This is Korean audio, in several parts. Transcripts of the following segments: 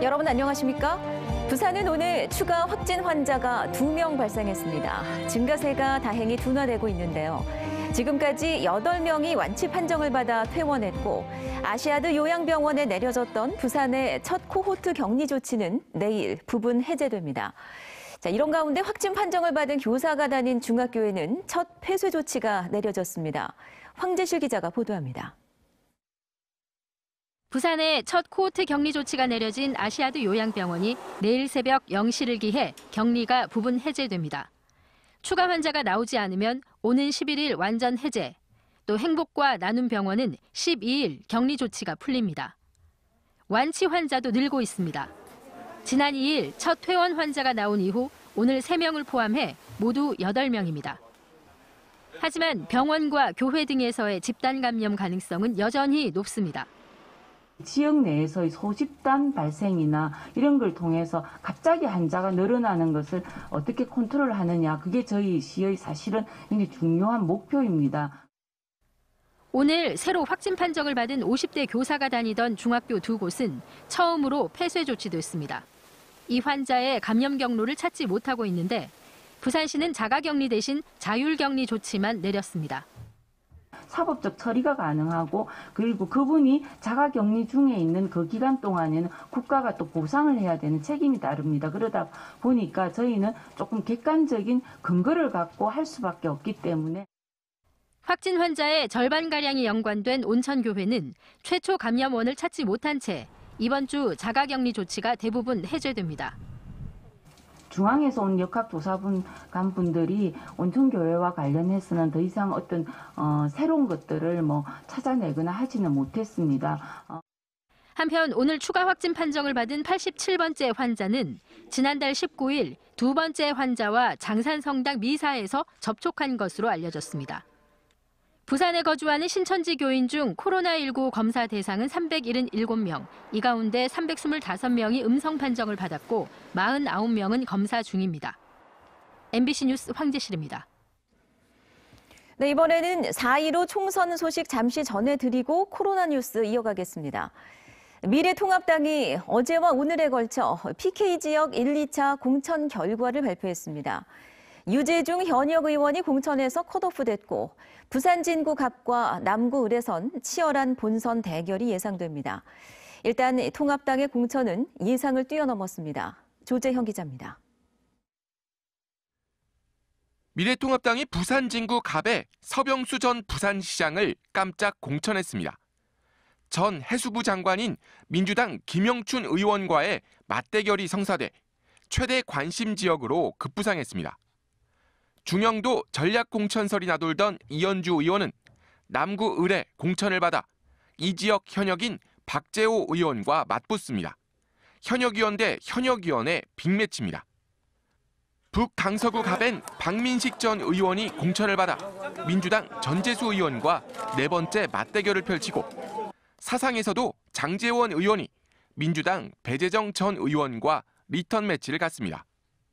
여러분 안녕하십니까? 부산은 오늘 추가 확진 환자가 2명 발생했습니다. 증가세가 다행히 둔화되고 있는데요. 지금까지 8명이 완치 판정을 받아 퇴원했고 아시아드 요양병원에 내려졌던 부산의 첫 코호트 격리 조치는 내일 부분 해제됩니다. 자, 이런 가운데 확진 판정을 받은 교사가 다닌 중학교에는 첫 폐쇄 조치가 내려졌습니다. 황재실 기자가 보도합니다. 부산에 첫 코호트 격리 조치가 내려진 아시아드 요양병원이 내일 새벽 0시를 기해 격리가 부분 해제됩니다. 추가 환자가 나오지 않으면 오는 11일 완전 해제, 또 행복과 나눔병원은 12일 격리 조치가 풀립니다. 완치 환자도 늘고 있습니다. 지난 2일 첫 퇴원 환자가 나온 이후 오늘 3명을 포함해 모두 8명입니다. 하지만 병원과 교회 등에서의 집단 감염 가능성은 여전히 높습니다. 지역 내에서의 소집단 발생이나 이런 걸 통해서 갑자기 환자가 늘어나는 것을 어떻게 컨트롤하느냐, 그게 저희 시의 사실은 굉장히 중요한 목표입니다. 오늘 새로 확진 판정을 받은 50대 교사가 다니던 중학교 2곳은 처음으로 폐쇄 조치됐습니다. 이 환자의 감염 경로를 찾지 못하고 있는데 부산시는 자가격리 대신 자율격리 조치만 내렸습니다. 사법적 처리가 가능하고 그리고 그분이 자가격리 중에 있는 그 기간 동안에는 국가가 또 보상을 해야 되는 책임이 따릅니다. 그러다 보니까 저희는 조금 객관적인 근거를 갖고 할 수밖에 없기 때문에. 확진 환자의 절반가량이 연관된 온천교회는 최초 감염원을 찾지 못한 채 이번 주 자가격리 조치가 대부분 해제됩니다. 중앙에서 온 역학조사분 간분들이 온천교회와 관련해서는 더 이상 어떤 새로운 것들을 찾아내거나 하지는 못했습니다. 한편 오늘 추가 확진 판정을 받은 87번째 환자는 지난달 19일 2번째 환자와 장산성당 미사에서 접촉한 것으로 알려졌습니다. 부산에 거주하는 신천지 교인 중 코로나19 검사 대상은 377명, 이 가운데 325명이 음성 판정을 받았고 49명은 검사 중입니다. MBC 뉴스 황재실입니다. 네, 이번에는 4.15 총선 소식 잠시 전해드리고 코로나 뉴스 이어가겠습니다. 미래통합당이 어제와 오늘에 걸쳐 PK 지역 1, 2차 공천 결과를 발표했습니다. 유재중 현역 의원이 공천에서 컷오프됐고 부산 진구 갑과 남구 을에선 치열한 본선 대결이 예상됩니다. 일단 통합당의 공천은 예상을 뛰어넘었습니다. 조재형 기자입니다. 미래통합당이 부산 진구 갑의 서병수 전 부산시장을 깜짝 공천했습니다. 전 해수부 장관인 민주당 김영춘 의원과의 맞대결이 성사돼 최대 관심 지역으로 급부상했습니다. 중영도 전략공천설이 나돌던 이현주 의원은 남구 을에 공천을 받아 이 지역 현역인 박재호 의원과 맞붙습니다. 현역위원 대 현역위원의 빅매치입니다. 북강서구 갑엔 박민식 전 의원이 공천을 받아 민주당 전재수 의원과 4번째 맞대결을 펼치고 사상에서도 장재원 의원이 민주당 배재정 전 의원과 리턴 매치를 갖습니다.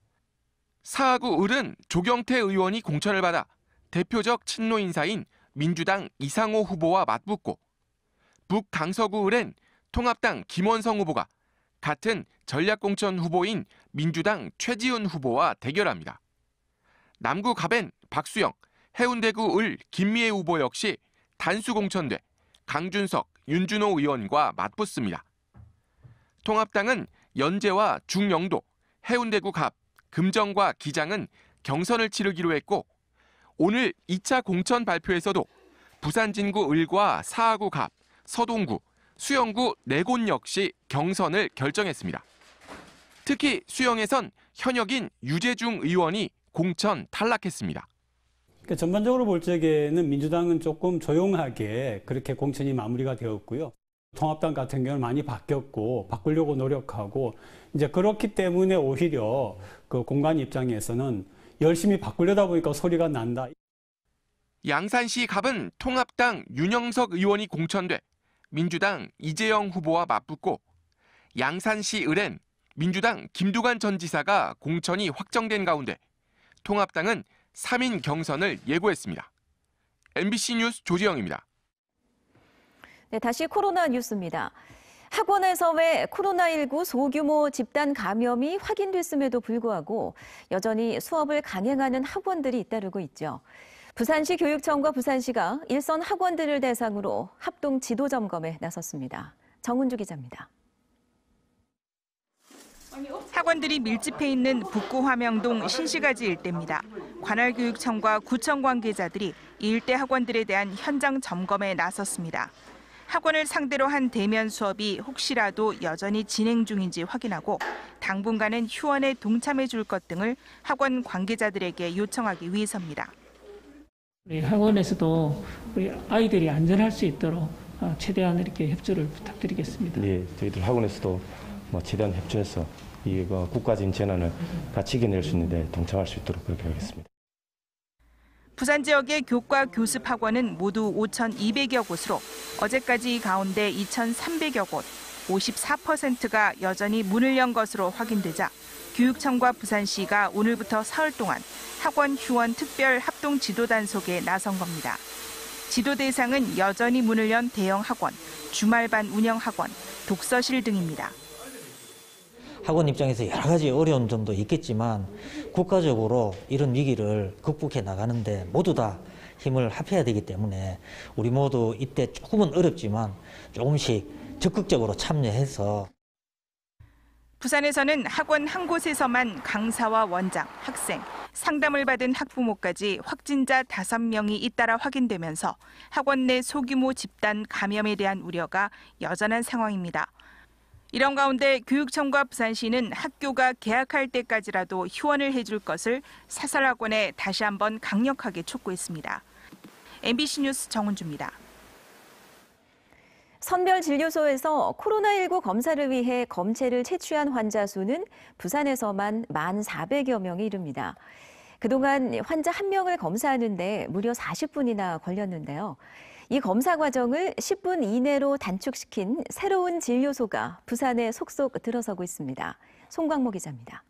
사하구 을은 조경태 의원이 공천을 받아 대표적 친노 인사인 민주당 이상호 후보와 맞붙고 북강서구 을엔 통합당 김원성 후보가 같은 전략공천 후보인 민주당 최지훈 후보와 대결합니다. 남구 갑엔 박수영, 해운대구 을 김미애 후보 역시 단수 공천돼 강준석, 윤준호 의원과 맞붙습니다. 통합당은 연제와 중영도, 해운대구 갑, 금정과 기장은 경선을 치르기로 했고 오늘 2차 공천 발표에서도 부산 진구 을과 사하구 갑, 서동구, 수영구 4곳 역시 경선을 결정했습니다. 특히 수영에선 현역인 유재중 의원이 공천 탈락했습니다. 그러니까 전반적으로 볼 적에는 민주당은 조금 조용하게 그렇게 공천이 마무리가 되었고요. 통합당 같은 경우는 많이 바뀌었고 바꾸려고 노력하고 이제 그렇기 때문에 오히려 그 공간 입장에서는 열심히 바꾸려다 보니까 소리가 난다. 양산시 갑은 통합당 윤영석 의원이 공천돼 민주당 이재영 후보와 맞붙고 양산시 을엔 민주당 김두관 전 지사가 공천이 확정된 가운데 통합당은 3인 경선을 예고했습니다. MBC 뉴스 조지영입니다. 네, 다시 코로나 뉴스입니다. 학원에서 왜 코로나19 소규모 집단 감염이 확인됐음에도 불구하고 여전히 수업을 강행하는 학원들이 잇따르고 있죠. 부산시 교육청과 부산시가 일선 학원들을 대상으로 합동 지도 점검에 나섰습니다. 정은주 기자입니다. 학원들이 밀집해 있는 북구 화명동 신시가지 일대입니다. 관할교육청과 구청 관계자들이 이 일대 학원들에 대한 현장 점검에 나섰습니다. 학원을 상대로 한 대면 수업이 혹시라도 여전히 진행 중인지 확인하고 당분간은 휴원에 동참해 줄 것 등을 학원 관계자들에게 요청하기 위해서입니다. 우리 학원에서도 우리 아이들이 안전할 수 있도록 최대한 이렇게 협조를 부탁드리겠습니다. 네, 저희들 학원에서도 최대한 협조해서 이 국가적인 재난을 같이 이겨낼 수 있는데 동참할 수 있도록 그렇게 하겠습니다. 부산 지역의 교과 교습 학원은 모두 5,200여 곳으로 어제까지 이 가운데 2,300여 곳, 54%가 여전히 문을 연 것으로 확인되자 교육청과 부산시가 오늘부터 사흘 동안 학원 휴원 특별 합동 지도 단속에 나선 겁니다. 지도 대상은 여전히 문을 연 대형 학원, 주말반 운영 학원, 독서실 등입니다. 학원 입장에서 여러 가지 어려운 점도 있겠지만 국가적으로 이런 위기를 극복해 나가는데 모두 다 힘을 합해야 되기 때문에 우리 모두 이때 조금은 어렵지만 조금씩 적극적으로 참여해서 부산에서는 학원 한 곳에서만 강사와 원장, 학생, 상담을 받은 학부모까지 확진자 5명이 잇따라 확인되면서 학원 내 소규모 집단 감염에 대한 우려가 여전한 상황입니다. 이런 가운데 교육청과 부산시는 학교가 개학할 때까지라도 휴원을 해줄 것을 사설학원에 다시 한번 강력하게 촉구했습니다. MBC 뉴스 정은주입니다. 선별진료소에서 코로나19 검사를 위해 검체를 채취한 환자 수는 부산에서만 1,400여 명에 이릅니다. 그동안 환자 1명을 검사하는데 무려 40분이나 걸렸는데요. 이 검사 과정을 10분 이내로 단축시킨 새로운 진료소가 부산에 속속 들어서고 있습니다. 송광모 기자입니다.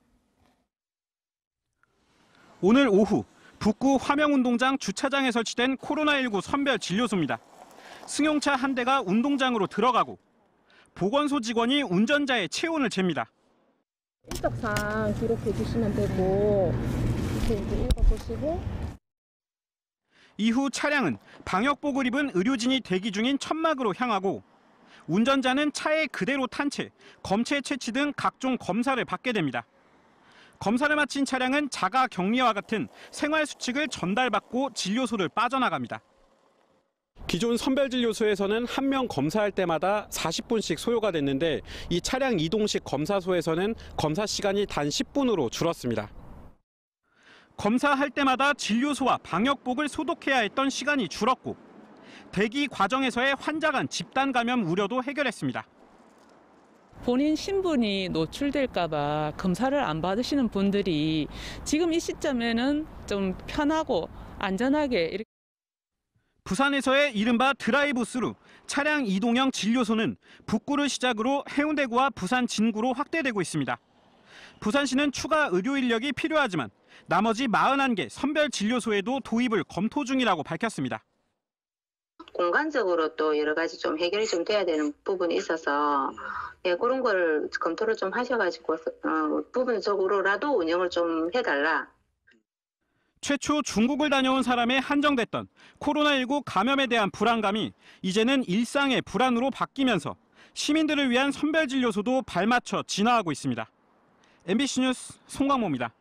오늘 오후 북구 화명운동장 주차장에 설치된 코로나19 선별진료소입니다. 승용차 한 대가 운동장으로 들어가고 보건소 직원이 운전자의 체온을 잽니다. 일정상 기록해 주시면 되고 이렇게 읽어보시고 이후 차량은 방역복을 입은 의료진이 대기 중인 천막으로 향하고 운전자는 차에 그대로 탄 채 검체 채취 등 각종 검사를 받게 됩니다. 검사를 마친 차량은 자가 격리와 같은 생활 수칙을 전달받고 진료소를 빠져나갑니다. 기존 선별진료소에서는 한 명 검사할 때마다 40분씩 소요가 됐는데 이 차량 이동식 검사소에서는 검사 시간이 단 10분으로 줄었습니다. 검사할 때마다 진료소와 방역복을 소독해야 했던 시간이 줄었고 대기 과정에서의 환자 간 집단 감염 우려도 해결했습니다. 본인 신분이 노출될까 봐 검사를 안 받으시는 분들이 지금 이 시점에는 좀 편하고 안전하게 이렇게 부산에서의 이른바 드라이브 스루 차량 이동형 진료소는 북구를 시작으로 해운대구와 부산 진구로 확대되고 있습니다. 부산시는 추가 의료 인력이 필요하지만 나머지 41개 선별 진료소에도 도입을 검토 중이라고 밝혔습니다. 공간적으로 또 여러 가지 좀 해결이 좀 돼야 되는 부분이 있어서 그런 거를 검토를 좀 하셔가지고 부분적으로라도 운영을 좀 해달라. 최초 중국을 다녀온 사람에 한정됐던 코로나19 감염에 대한 불안감이 이제는 일상의 불안으로 바뀌면서 시민들을 위한 선별진료소도 발맞춰 진화하고 있습니다. MBC 뉴스 송광모입니다.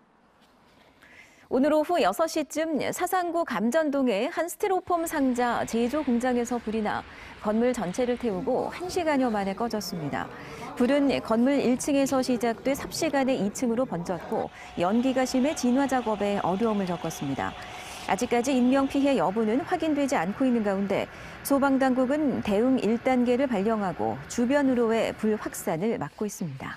오늘 오후 6시쯤 사상구 감전동의 한 스티로폼 상자 제조 공장에서 불이 나 건물 전체를 태우고 1시간여 만에 꺼졌습니다. 불은 건물 1층에서 시작돼 삽시간에 2층으로 번졌고 연기가 심해 진화 작업에 어려움을 겪었습니다. 아직까지 인명피해 여부는 확인되지 않고 있는 가운데 소방당국은 대응 1단계를 발령하고 주변으로의 불 확산을 막고 있습니다.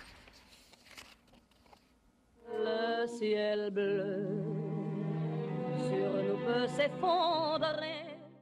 Le ciel bleu sur nous peut s'effondrer.